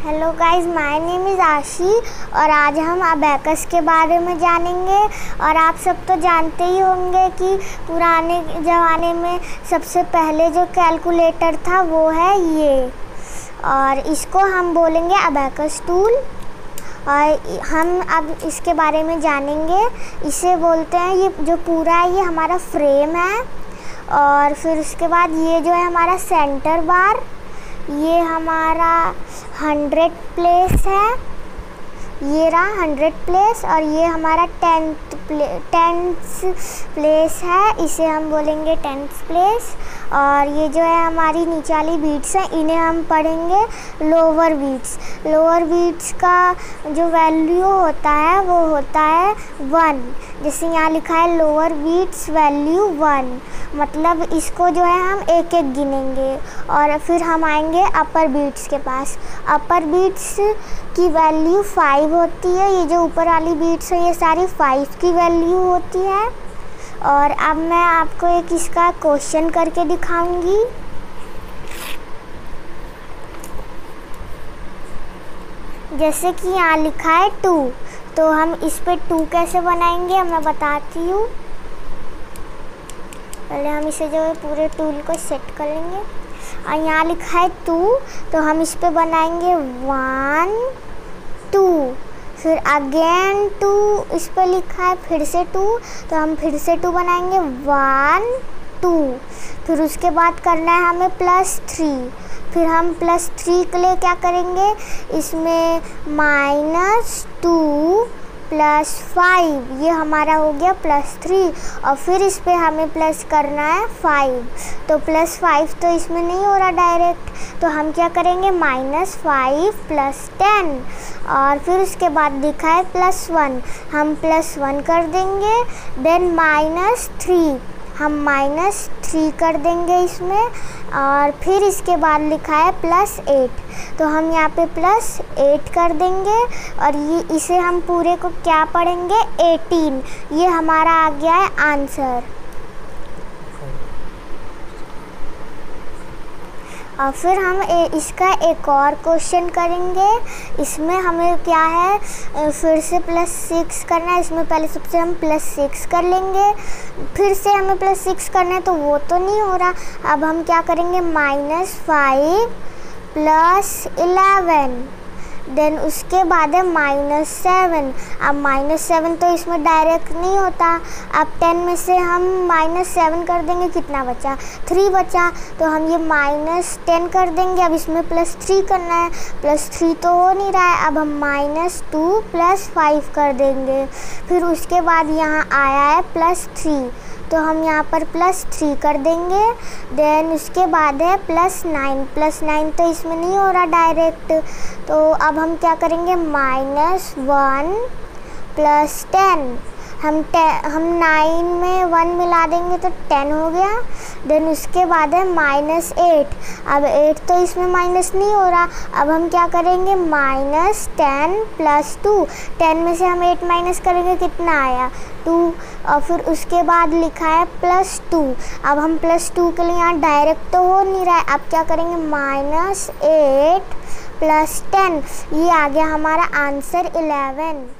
Hello guys, my name is Ashi और आज हम अबैकस के बारे में जानेंगे। और आप सब तो जानते ही होंगे कि पुराने ज़माने में सबसे पहले जो कैलकुलेटर था वो है ये, और इसको हम बोलेंगे अबैकस टूल। और हम अब इसके बारे में जानेंगे। इसे बोलते हैं, ये जो पूरा है ये हमारा फ्रेम है। और फिर उसके बाद ये जो है हमारा सेंटर बार, ये हमारा 100 प्लेस है, ये रहा 100 प्लेस। और ये हमारा 10th प्लेस है, इसे हम बोलेंगे 10th प्लेस। और ये जो है हमारी नीचे वाली बीट्स हैं, इन्हें हम पढ़ेंगे लोअर बीट्स। लोअर बीट्स का जो वैल्यू होता है वो होता है 1। जैसे यहाँ लिखा है लोअर बीट्स वैल्यू 1, मतलब इसको जो है हम एक एक गिनेंगे। और फिर हम आएंगे अपर बीट्स के पास। अपर बीट्स की वैल्यू 5 होती है। ये जो ऊपर वाली बीट्स है ये सारी 5 की वैल्यू होती है। और अब मैं आपको एक इसका क्वेश्चन करके दिखाऊंगी। जैसे कि यहाँ लिखा है 2, तो हम इस पे 2 कैसे बनाएंगे मैं बताती हूँ। पहले हम इसे जो है पूरे टूल को सेट कर लेंगे। और यहाँ लिखा है 2, तो हम इस पे बनाएंगे 1 2, फिर अगेन 2, इस पे लिखा है फिर से 2, तो हम फिर से 2 बनाएंगे 1 2। फिर उसके बाद करना है हमें +3। फिर हम +3 के लिए क्या करेंगे, इसमें -2 + 5, ये हमारा हो गया +3। और फिर इस पे हमें प्लस करना है 5, तो +5 तो इसमें नहीं हो रहा डायरेक्ट, तो हम क्या करेंगे -5 + 10। और फिर उसके बाद लिखा है +1, हम +1 कर देंगे। देन -3, हम -3 कर देंगे इसमें। और फिर इसके बाद लिखा है +8, तो हम यहाँ पे +8 कर देंगे। और ये इसे हम पूरे को क्या पढ़ेंगे 18, ये हमारा आ गया है आंसर। और फिर हम इसका एक और क्वेश्चन करेंगे। इसमें हमें क्या है, फिर से +6 करना है। इसमें पहले सबसे हम +6 कर लेंगे, फिर से हमें +6 करना है, तो वो तो नहीं हो रहा। अब हम क्या करेंगे -5 + 11, देन उसके बाद है -7। अब -7 तो इसमें डायरेक्ट नहीं होता। अब 10 में से हम -7 कर देंगे, कितना बचा 3 बचा, तो हम ये -10 कर देंगे। अब इसमें +3 करना है, +3 तो हो नहीं रहा है, अब हम -2 + 5 कर देंगे। फिर उसके बाद यहाँ आया है +3, तो हम यहाँ पर +3 कर देंगे। देन उसके बाद है +9, +9 तो इसमें नहीं हो रहा डायरेक्ट, तो अब हम क्या करेंगे -1 + 10। हम 9 में 1 मिला देंगे तो 10 हो गया। देन उसके बाद है -8, अब 8 तो इसमें माइनस नहीं हो रहा। अब हम क्या करेंगे -10 + 2, 10 में से हम 8 माइनस करेंगे, कितना आया 2। और फिर उसके बाद लिखा है +2, अब हम +2 के लिए यहाँ डायरेक्ट तो हो नहीं रहा है। अब क्या करेंगे -8 + 10, ये आ गया हमारा आंसर 11।